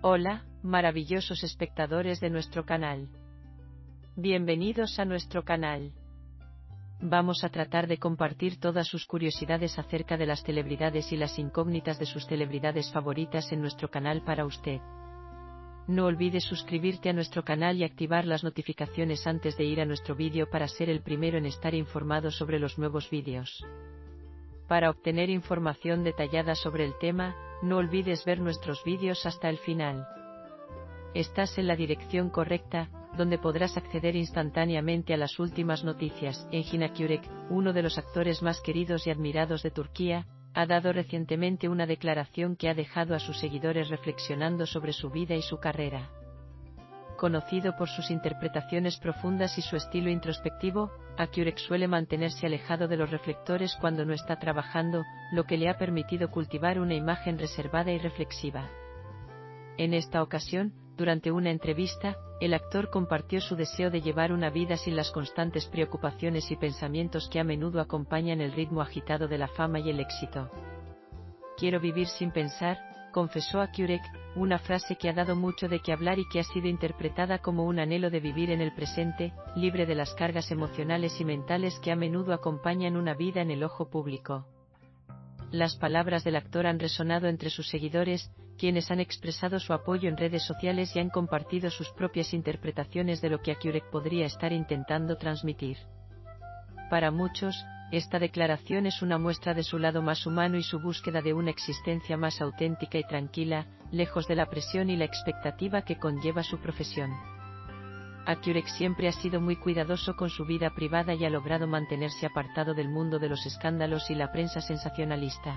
Hola, maravillosos espectadores de nuestro canal. Bienvenidos a nuestro canal. Vamos a tratar de compartir todas sus curiosidades acerca de las celebridades y las incógnitas de sus celebridades favoritas en nuestro canal para usted. No olvides suscribirte a nuestro canal y activar las notificaciones antes de ir a nuestro vídeo para ser el primero en estar informado sobre los nuevos vídeos. Para obtener información detallada sobre el tema, no olvides ver nuestros vídeos hasta el final. Estás en la dirección correcta, donde podrás acceder instantáneamente a las últimas noticias. Engin Akyürek, uno de los actores más queridos y admirados de Turquía, ha dado recientemente una declaración que ha dejado a sus seguidores reflexionando sobre su vida y su carrera. Conocido por sus interpretaciones profundas y su estilo introspectivo, Akyürek suele mantenerse alejado de los reflectores cuando no está trabajando, lo que le ha permitido cultivar una imagen reservada y reflexiva. En esta ocasión, durante una entrevista, el actor compartió su deseo de llevar una vida sin las constantes preocupaciones y pensamientos que a menudo acompañan el ritmo agitado de la fama y el éxito. Quiero vivir sin pensar, confesó Akyürek, una frase que ha dado mucho de qué hablar y que ha sido interpretada como un anhelo de vivir en el presente, libre de las cargas emocionales y mentales que a menudo acompañan una vida en el ojo público. Las palabras del actor han resonado entre sus seguidores, quienes han expresado su apoyo en redes sociales y han compartido sus propias interpretaciones de lo que Akyürek podría estar intentando transmitir. Para muchos, esta declaración es una muestra de su lado más humano y su búsqueda de una existencia más auténtica y tranquila, lejos de la presión y la expectativa que conlleva su profesión. Akyürek siempre ha sido muy cuidadoso con su vida privada y ha logrado mantenerse apartado del mundo de los escándalos y la prensa sensacionalista.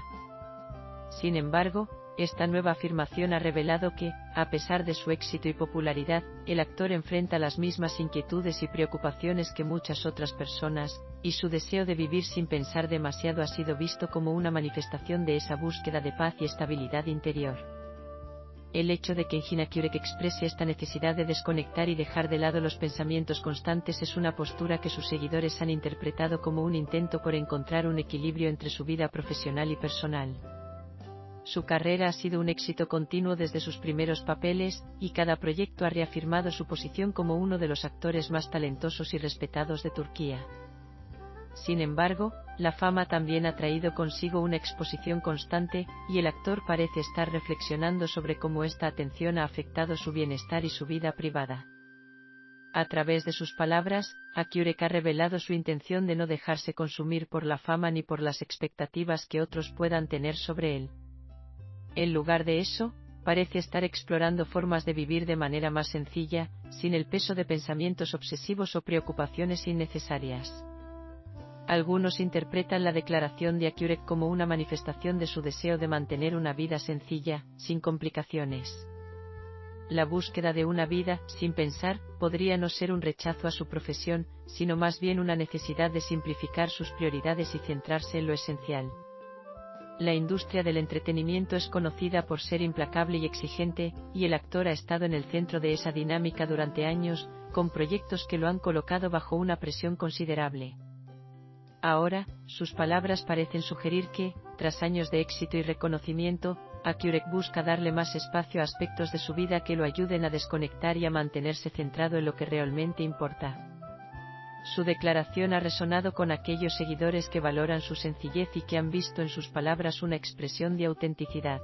Sin embargo, esta nueva afirmación ha revelado que, a pesar de su éxito y popularidad, el actor enfrenta las mismas inquietudes y preocupaciones que muchas otras personas, y su deseo de vivir sin pensar demasiado ha sido visto como una manifestación de esa búsqueda de paz y estabilidad interior. El hecho de que Engin Akyürek exprese esta necesidad de desconectar y dejar de lado los pensamientos constantes es una postura que sus seguidores han interpretado como un intento por encontrar un equilibrio entre su vida profesional y personal. Su carrera ha sido un éxito continuo desde sus primeros papeles, y cada proyecto ha reafirmado su posición como uno de los actores más talentosos y respetados de Turquía. Sin embargo, la fama también ha traído consigo una exposición constante, y el actor parece estar reflexionando sobre cómo esta atención ha afectado su bienestar y su vida privada. A través de sus palabras, Akyürek ha revelado su intención de no dejarse consumir por la fama ni por las expectativas que otros puedan tener sobre él. En lugar de eso, parece estar explorando formas de vivir de manera más sencilla, sin el peso de pensamientos obsesivos o preocupaciones innecesarias. Algunos interpretan la declaración de Akyürek como una manifestación de su deseo de mantener una vida sencilla, sin complicaciones. La búsqueda de una vida, sin pensar, podría no ser un rechazo a su profesión, sino más bien una necesidad de simplificar sus prioridades y centrarse en lo esencial. La industria del entretenimiento es conocida por ser implacable y exigente, y el actor ha estado en el centro de esa dinámica durante años, con proyectos que lo han colocado bajo una presión considerable. Ahora, sus palabras parecen sugerir que, tras años de éxito y reconocimiento, Akyürek busca darle más espacio a aspectos de su vida que lo ayuden a desconectar y a mantenerse centrado en lo que realmente importa. Su declaración ha resonado con aquellos seguidores que valoran su sencillez y que han visto en sus palabras una expresión de autenticidad.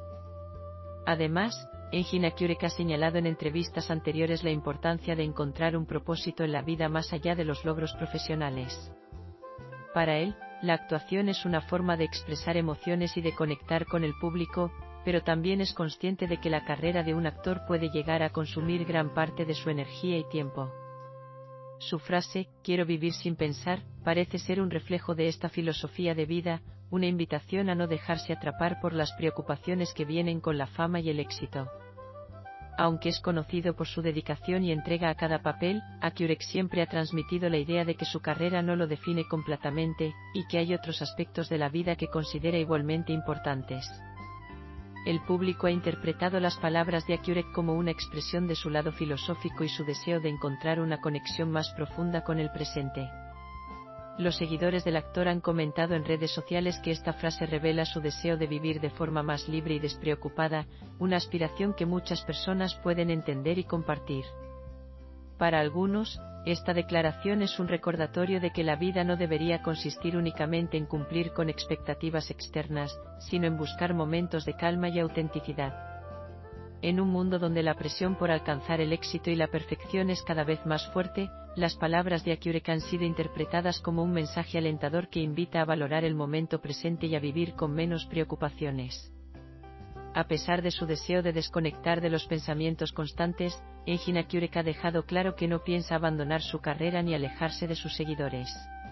Además, Engin Akyürek ha señalado en entrevistas anteriores la importancia de encontrar un propósito en la vida más allá de los logros profesionales. Para él, la actuación es una forma de expresar emociones y de conectar con el público, pero también es consciente de que la carrera de un actor puede llegar a consumir gran parte de su energía y tiempo. Su frase, "quiero vivir sin pensar", parece ser un reflejo de esta filosofía de vida, una invitación a no dejarse atrapar por las preocupaciones que vienen con la fama y el éxito. Aunque es conocido por su dedicación y entrega a cada papel, Akyürek siempre ha transmitido la idea de que su carrera no lo define completamente, y que hay otros aspectos de la vida que considera igualmente importantes. El público ha interpretado las palabras de Akyürek como una expresión de su lado filosófico y su deseo de encontrar una conexión más profunda con el presente. Los seguidores del actor han comentado en redes sociales que esta frase revela su deseo de vivir de forma más libre y despreocupada, una aspiración que muchas personas pueden entender y compartir. Para algunos, esta declaración es un recordatorio de que la vida no debería consistir únicamente en cumplir con expectativas externas, sino en buscar momentos de calma y autenticidad. En un mundo donde la presión por alcanzar el éxito y la perfección es cada vez más fuerte, las palabras de Akyurek han sido interpretadas como un mensaje alentador que invita a valorar el momento presente y a vivir con menos preocupaciones. A pesar de su deseo de desconectar de los pensamientos constantes, Engin Akyurek ha dejado claro que no piensa abandonar su carrera ni alejarse de sus seguidores.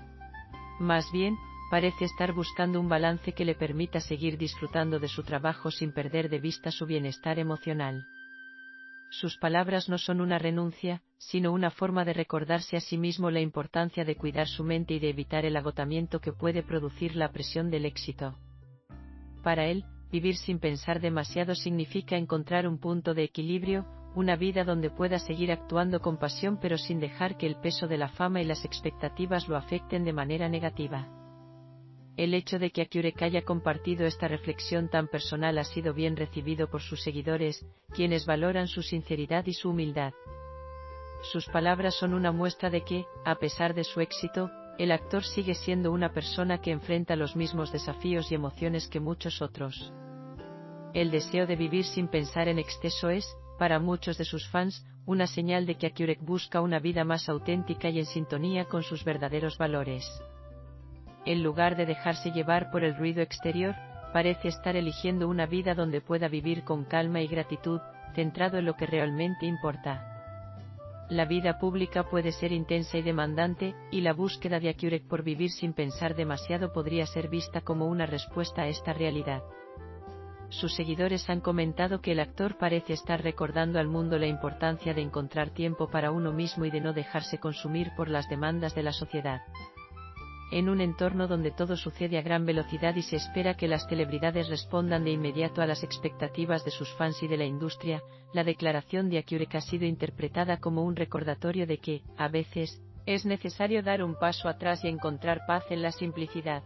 Más bien, parece estar buscando un balance que le permita seguir disfrutando de su trabajo sin perder de vista su bienestar emocional. Sus palabras no son una renuncia, sino una forma de recordarse a sí mismo la importancia de cuidar su mente y de evitar el agotamiento que puede producir la presión del éxito. Para él, vivir sin pensar demasiado significa encontrar un punto de equilibrio, una vida donde pueda seguir actuando con pasión pero sin dejar que el peso de la fama y las expectativas lo afecten de manera negativa. El hecho de que Akyurek haya compartido esta reflexión tan personal ha sido bien recibido por sus seguidores, quienes valoran su sinceridad y su humildad. Sus palabras son una muestra de que, a pesar de su éxito, el actor sigue siendo una persona que enfrenta los mismos desafíos y emociones que muchos otros. El deseo de vivir sin pensar en exceso es, para muchos de sus fans, una señal de que Akyurek busca una vida más auténtica y en sintonía con sus verdaderos valores. En lugar de dejarse llevar por el ruido exterior, parece estar eligiendo una vida donde pueda vivir con calma y gratitud, centrado en lo que realmente importa. La vida pública puede ser intensa y demandante, y la búsqueda de Akyurek por vivir sin pensar demasiado podría ser vista como una respuesta a esta realidad. Sus seguidores han comentado que el actor parece estar recordando al mundo la importancia de encontrar tiempo para uno mismo y de no dejarse consumir por las demandas de la sociedad. En un entorno donde todo sucede a gran velocidad y se espera que las celebridades respondan de inmediato a las expectativas de sus fans y de la industria, la declaración de Akyurek ha sido interpretada como un recordatorio de que, a veces, es necesario dar un paso atrás y encontrar paz en la simplicidad.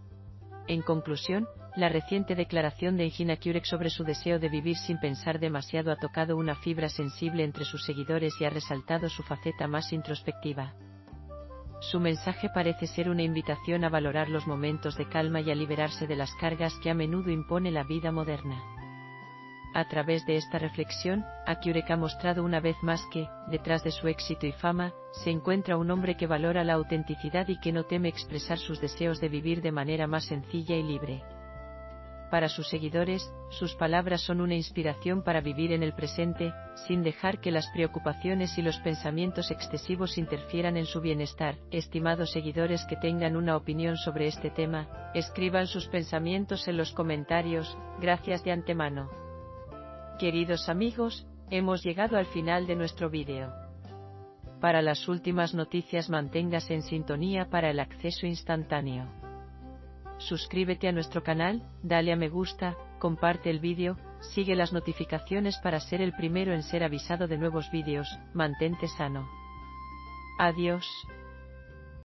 En conclusión, la reciente declaración de Engin Akyurek sobre su deseo de vivir sin pensar demasiado ha tocado una fibra sensible entre sus seguidores y ha resaltado su faceta más introspectiva. Su mensaje parece ser una invitación a valorar los momentos de calma y a liberarse de las cargas que a menudo impone la vida moderna. A través de esta reflexión, Akyurek ha mostrado una vez más que, detrás de su éxito y fama, se encuentra un hombre que valora la autenticidad y que no teme expresar sus deseos de vivir de manera más sencilla y libre. Para sus seguidores, sus palabras son una inspiración para vivir en el presente, sin dejar que las preocupaciones y los pensamientos excesivos interfieran en su bienestar. Estimados seguidores que tengan una opinión sobre este tema, escriban sus pensamientos en los comentarios, gracias de antemano. Queridos amigos, hemos llegado al final de nuestro vídeo. Para las últimas noticias manténgase en sintonía para el acceso instantáneo. Suscríbete a nuestro canal, dale a me gusta, comparte el vídeo, sigue las notificaciones para ser el primero en ser avisado de nuevos vídeos, mantente sano. Adiós.